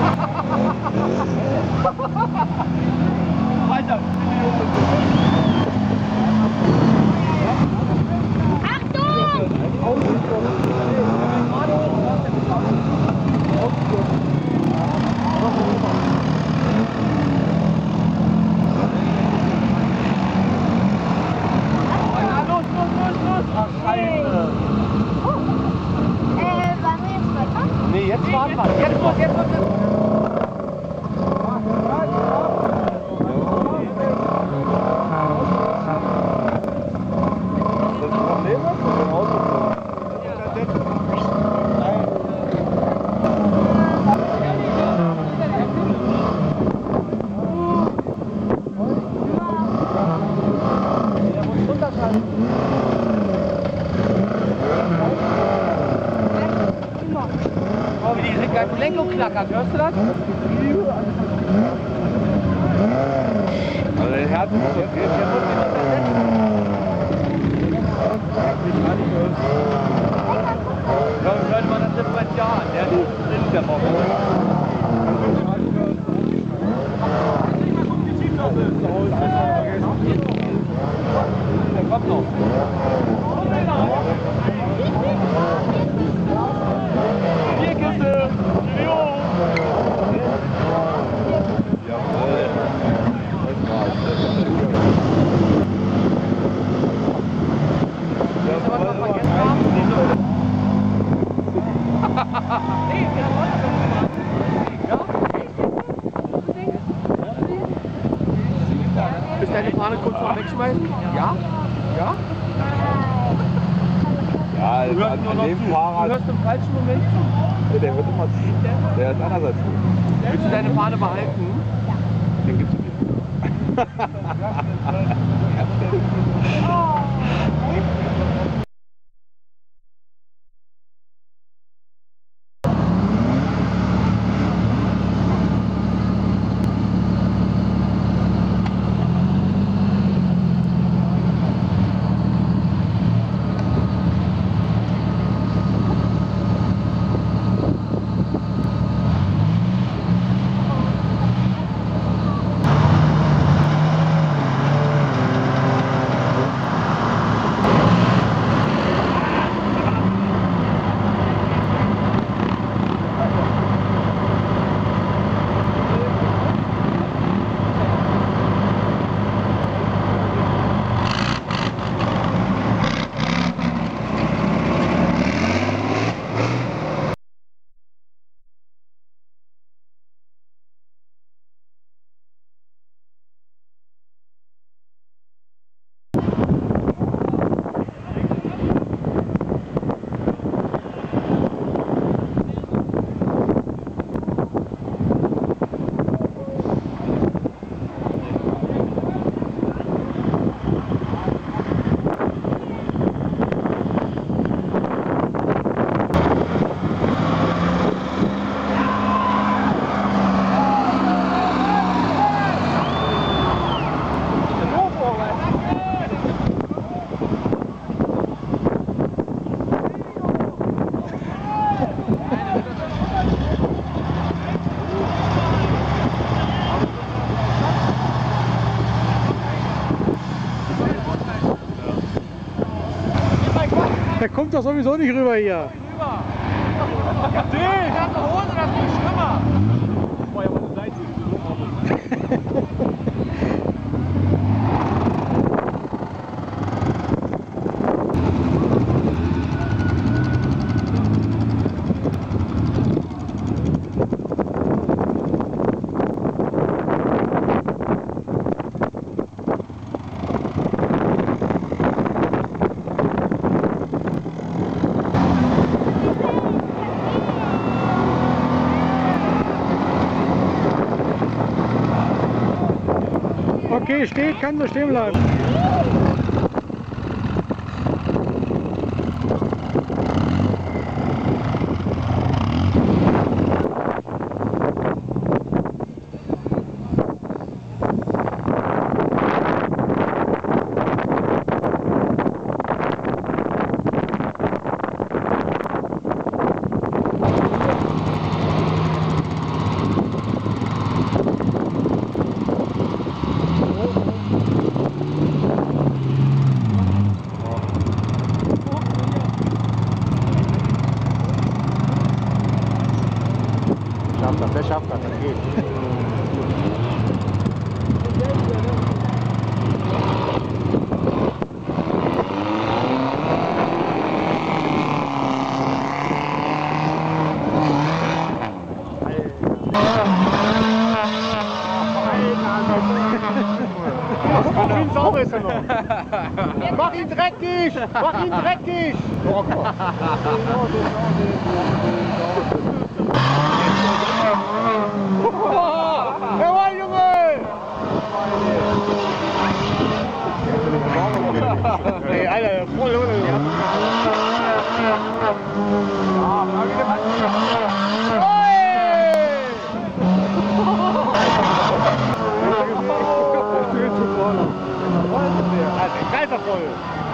Weiter. Nee, jetzt warten wir. Jetzt muss, jetzt muss. Oh, wie die ganze Lenkung klackert, hörst du das? Also der Herz muss jetzt gehen, der muss sich Dann hört man das Differential, der ist drin, der Bock. Der kommt noch. Bierkiste! Ist deine Fahne kurz vor wegschmeißen? Ja? Ja? Ja, Du hörst, an dem Fahrrad. du hörst im falschen Moment zu. Der hört immer zu. Der ist andererseits gut. Willst du deine Fahne behalten? Den gibt's nicht. Der kommt doch sowieso nicht rüber hier. Ja, nee, der hat eine Hose, das ist viel schlimmer. Boah, ja, meine Seite Okay, steht, kann so stehen bleiben. Der schafft das, das geht. Mach ihn sauber ist er noch. Mach ihn dreckig! Mach ihn dreckig! Jawohl, Junge! Ey, Alter, voll, oder? Alter, voll!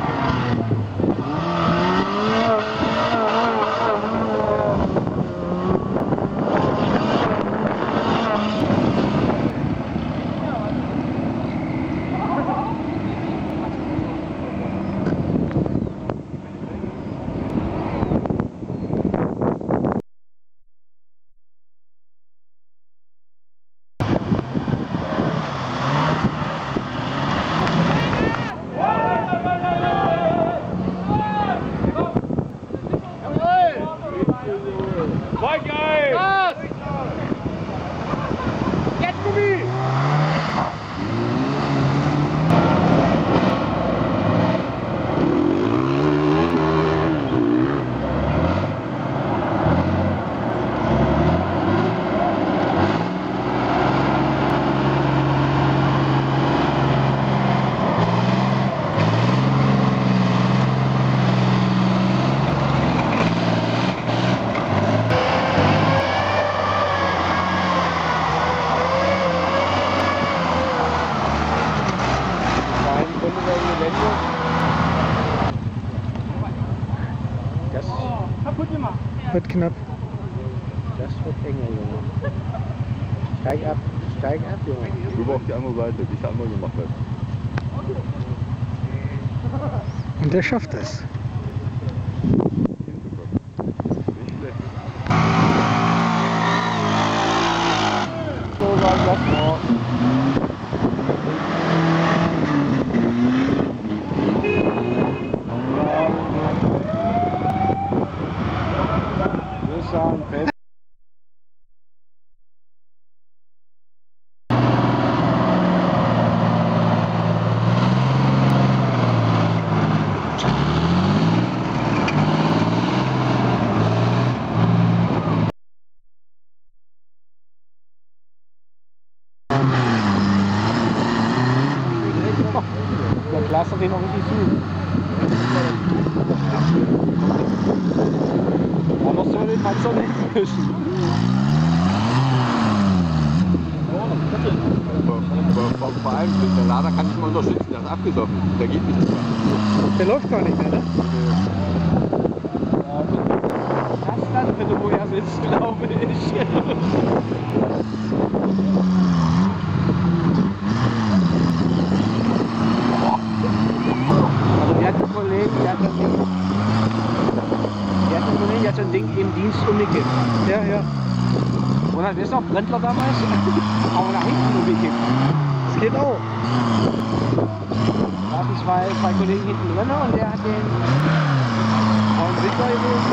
Wird knapp. Das wird enger, Junge. Steig ab, Junge. Rüber auf die andere Seite, wie es der andere gemacht hat. Und der schafft es. Nicht schlecht. So sagen das noch. Fest. Der Klasse den noch richtig zu. Da musst du den Panzer nicht fischen. Vor allem der Lader kann nicht mal unterstützen, der ist abgesoffen. Der geht nicht mehr. Der läuft gar nicht mehr, ne? Das dann, wenn du wo er sitzt, glaube ich. Also wir hatten einen Kollegen, der hat das Ding im Dienst umgekippt. Ja, ja. Und dann ist noch Brendler damals, aber nach hinten umgekippt. Das geht auch. Da hatten zwei Kollegen hinten drin und der hat den Sicher gewesen.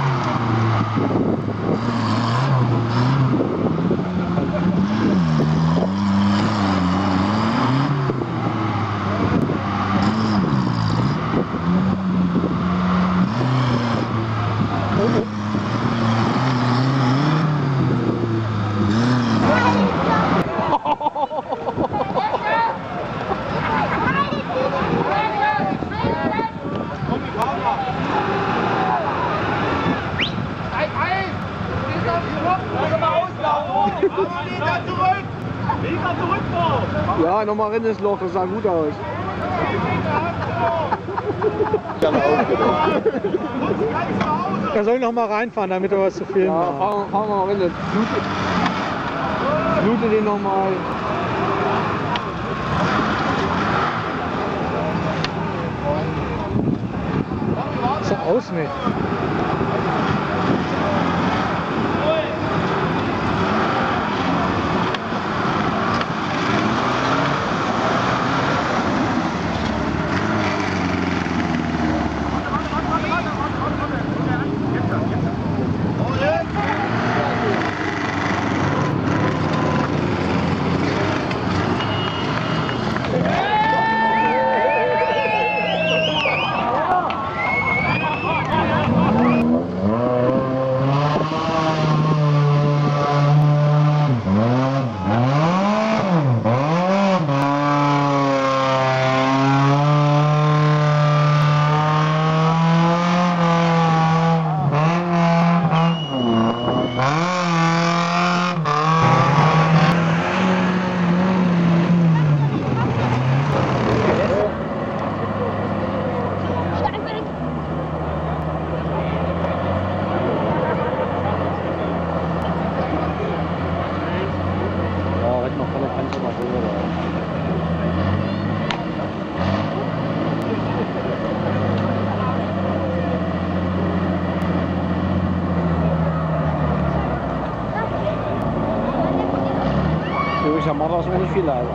Ja, nochmal rein ins Loch, das sah gut aus. Er soll noch mal reinfahren, damit er was zu filmen Ja, hat. fahren wir mal rein. Blute den nochmal. So aus nicht. Ich mache das auch nicht viel leiser.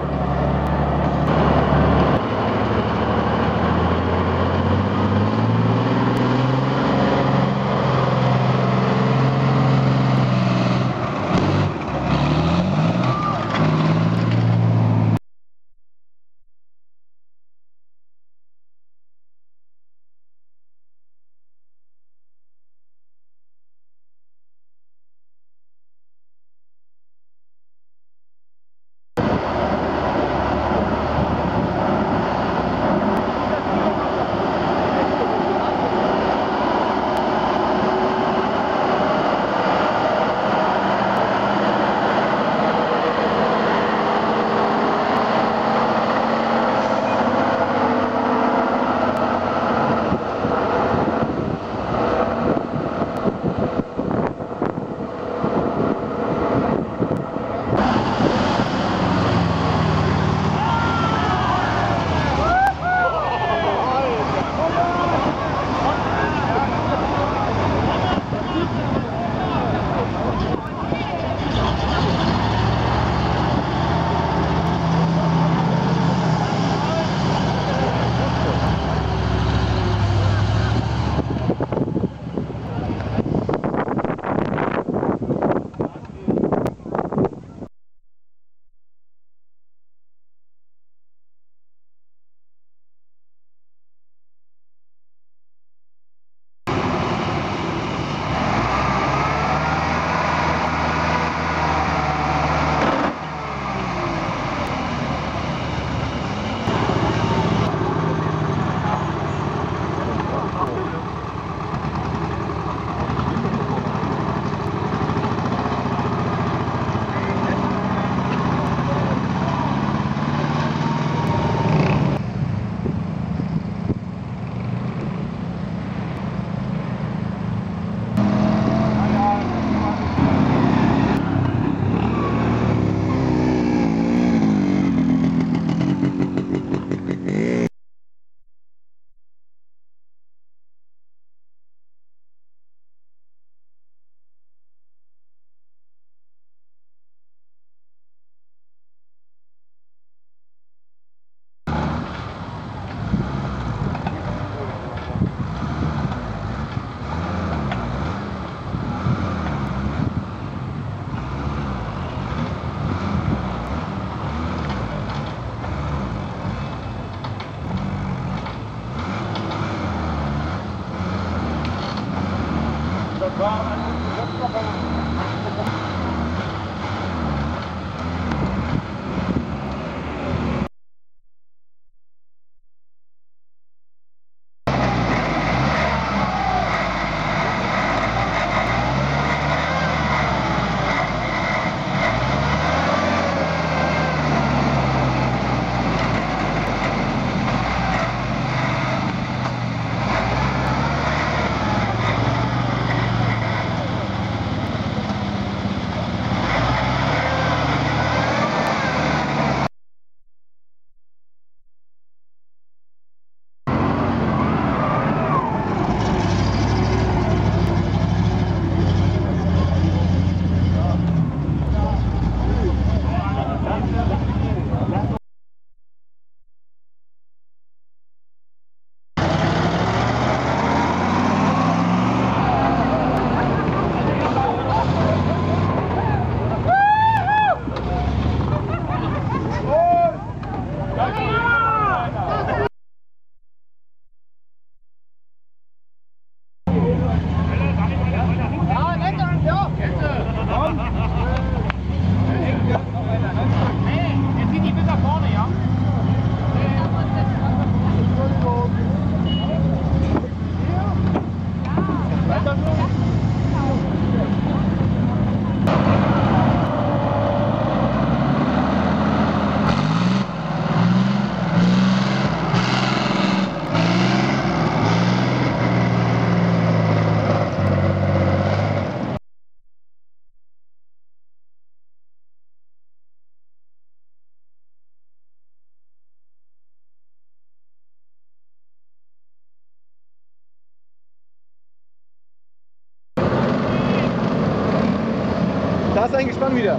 spann wieder.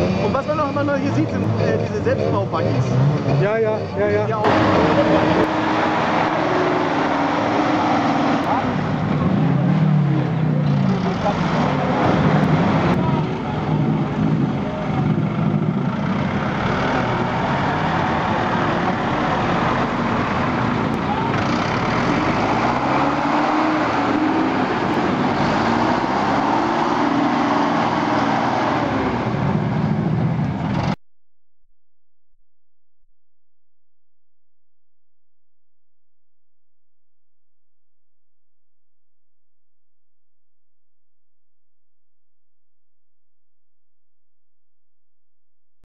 Hier sieht diese Selbstbau-Buggies. Ja. Ja, auch.